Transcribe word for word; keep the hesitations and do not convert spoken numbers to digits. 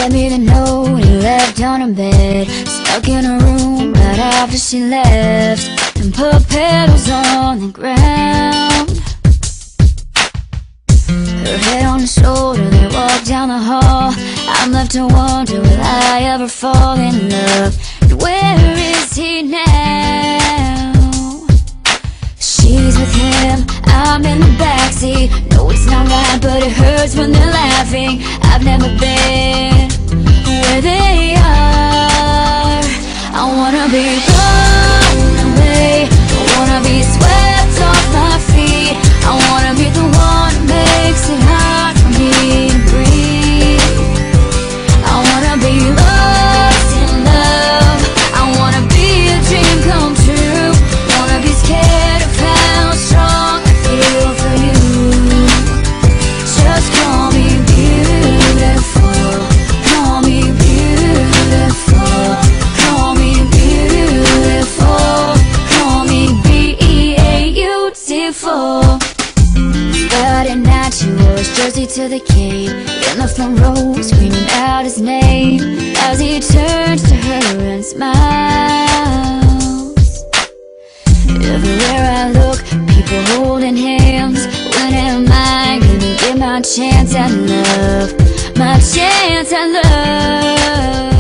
Read me the note he left on her bed, stuck in her room right after she left, and put petals on the ground. Her head on his shoulder, they walk down the hall. I'm left to wonder, will I ever fall in love? And where is he now? She's with him, I'm in the backseat. No, it's not right, but it hurts when they're laughing. I've never been where they are. I wanna be blown away, I wanna be swept off my feet. I wanna be the one who makes it hard for me to breathe. I wanna be lost in love, I wanna be a dream come true. Wanna be scared of how strong I feel for you. Just call me beautiful, call me beautiful, call me beautiful, call me beautiful. Friday night she wore his jersey to the game, in the front row screaming out his name as he turns to her and smiles. Everywhere I look, people holding hands. When am I gonna get my chance at love? My chance at love.